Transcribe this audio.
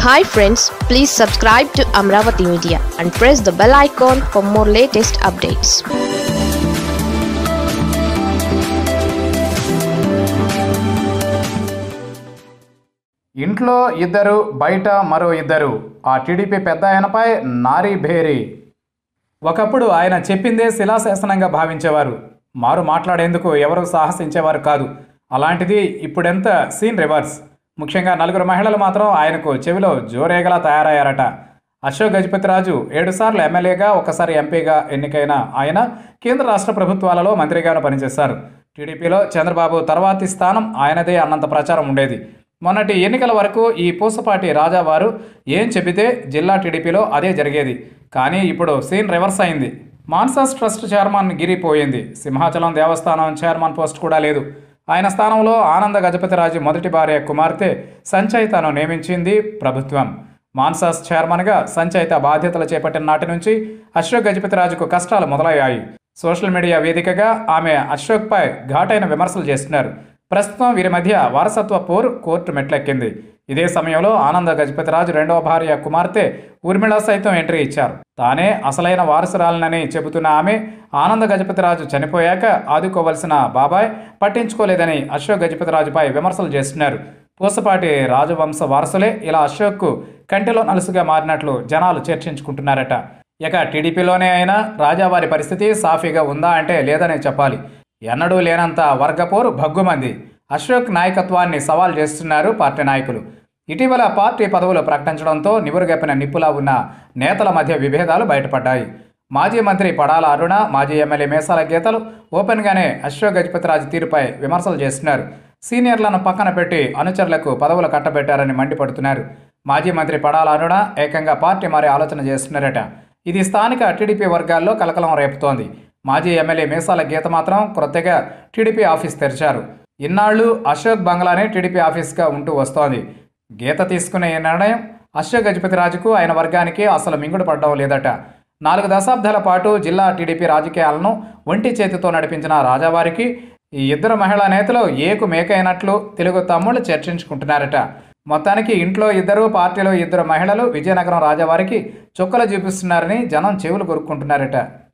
Hi friends, please subscribe to Amravati Media and press the bell icon for more latest updates. ఇంట్లో ఇద్దరు బయట మరో ఇద్దరు ఆ టీడీపీ పెద్ద ఆయనపై నారీ భేరీ. ఒకప్పుడు ఆయన చెప్పిందే శిలాశాసనంగా భావించేవారు. మారు మాట్లాడేందుకు ఎవరూ సాహసించేవారు కాదు. అలాంటిది ఇప్పుడెంత సీన్ రివర్స్. ముఖ్యంగా నలుగురు మహిళలు మాత్రం ఆయనకు చెవిలో జోరేగలా తయారయ్యారట. అశోక్ గజపతిరాజు 7 సార్లు ఎమ్మెల్యేగా, ఒకసారి ఎంపీగా ఎన్నికైన ఆయన కేంద్ర రాష్ట్ర ప్రభుత్వాలలో మంత్రిగాను పనిచేశారు. టీడీపీలో చంద్రబాబు తర్వాతి స్థానం ఆయనదే అన్నంత ప్రచారం ఉండేది. మొన్నటి ఎన్నికల వరకు ఈ పూసపాటి రాజావారు ఏం చెబితే జిల్లా టీడీపీలో అదే జరిగేది. కానీ ఇప్పుడు సీన్ రివర్స్ అయింది. మాన్సాస్ ట్రస్ట్ చైర్మన్ గిరి పోయింది. సింహాచలం దేవస్థానం చైర్మన్ పోస్ట్ కూడా లేదు. ఆయన స్థానంలో ఆనంద గజపతిరాజు మొదటి భార్య కుమార్తె సంచయితను నియమించింది ప్రభుత్వం. మాన్సాస్ చైర్మన్గా సంచయిత బాధ్యతలు చేపట్టిన నాటి నుంచి అశోక్ గజపతిరాజుకు కష్టాలు మొదలయ్యాయి. సోషల్ మీడియా వేదికగా ఆమె అశోక్పై ఘాటైన విమర్శలు చేస్తున్నారు. ప్రస్తుతం వీరి మధ్య వారసత్వ పోరు కోర్టు మెట్లెక్కింది. ఇదే సమయంలో ఆనంద గజపతిరాజు రెండవ భార్య కుమార్తె ఊర్మిళ సైతం ఎంట్రీ ఇచ్చారు. తానే అసలైన వారసురాలనని చెబుతున్న ఆమె ఆనంద గజపతిరాజు చనిపోయాక ఆదుకోవలసిన బాబాయ్ పట్టించుకోలేదని అశోక్ గజపతిరాజుపై విమర్శలు చేస్తున్నారు. పూసపాటి రాజవంశ వారసులే ఇలా అశోక్కు కంటిలో నలుసుగా మారినట్లు జనాలు చర్చించుకుంటున్నారట. ఇక టీడీపీలోనే అయినా రాజావారి పరిస్థితి సాఫీగా ఉందా అంటే లేదనే చెప్పాలి. ఎన్నడూ లేనంత వర్గపోరు భగ్గుమంది. అశోక్ నాయకత్వాన్ని సవాల్ చేస్తున్నారు పార్టీ నాయకులు. ఇటీవల పార్టీ పదవులు ప్రకటించడంతో నివురుగప్పిన నిప్పులా ఉన్న నేతల మధ్య విభేదాలు బయటపడ్డాయి. మాజీ మంత్రి పడాల అరుణ, మాజీ ఎమ్మెల్యే మేసాల గీతలు ఓపెన్గానే అశోక్ గజపతిరాజు తీరుపై విమర్శలు చేస్తున్నారు. సీనియర్లను పక్కన పెట్టి అనుచరులకు పదవులు కట్టబెట్టారని మండిపడుతున్నారు. మాజీ మంత్రి పడాల అరుణ ఏకంగా పార్టీ మారే ఆలోచన చేస్తున్నారట. ఇది స్థానిక టీడీపీ వర్గాల్లో కలకలం రేపుతోంది. మాజీ ఎమ్మెల్యే మేసాల గీత మాత్రం క్రొత్తగా టీడీపీ ఆఫీస్ తెరిచారు. ఇన్నాళ్లు అశోక్ బంగ్లానే టీడీపీ ఆఫీస్గా ఉంటూ వస్తోంది. గీత తీసుకునే ఈ నిర్ణయం అశోక్ గజపతిరాజుకు ఆయన వర్గానికి అసలు మింగుడు పడడం లేదట. 4 దశాబ్దాల పాటు జిల్లా టీడీపీ రాజకీయాలను ఒంటి చేతితో నడిపించిన రాజావారికి ఈ ఇద్దరు మహిళా నేతలు ఏకు మేకైనట్లు తెలుగు తమ్ముళ్ళు చర్చించుకుంటున్నారట. మొత్తానికి ఇంట్లో ఇద్దరు, పార్టీలో ఇద్దరు మహిళలు విజయనగరం రాజావారికి చుక్కలు చూపిస్తున్నారని జనం చెవులు కొరుక్కుంటున్నారట.